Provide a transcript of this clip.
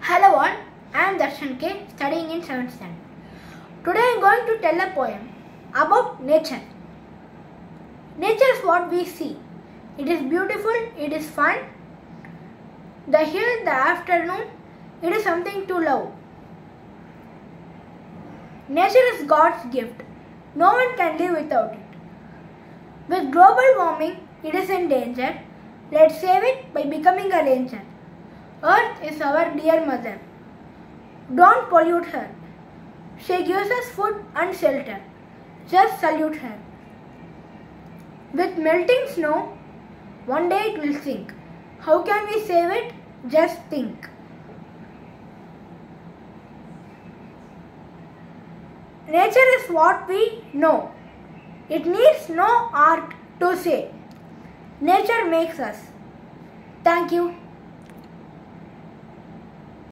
Hello all, I am Darshan K, studying in 7th standard. Today I am going to tell a poem about nature. Nature is what we see. It is beautiful, it is fun. The hill, the afternoon, it is something to love. Nature is God's gift. No one can live without it. With global warming, it is in danger. Let's save it by becoming a ranger. Earth is our dear mother. Don't pollute her. She gives us food and shelter. Just salute her. With melting snow, one day it will sink. How can we save it? Just think. Nature is what we know. It needs no art to say. Nature makes us. Thank you.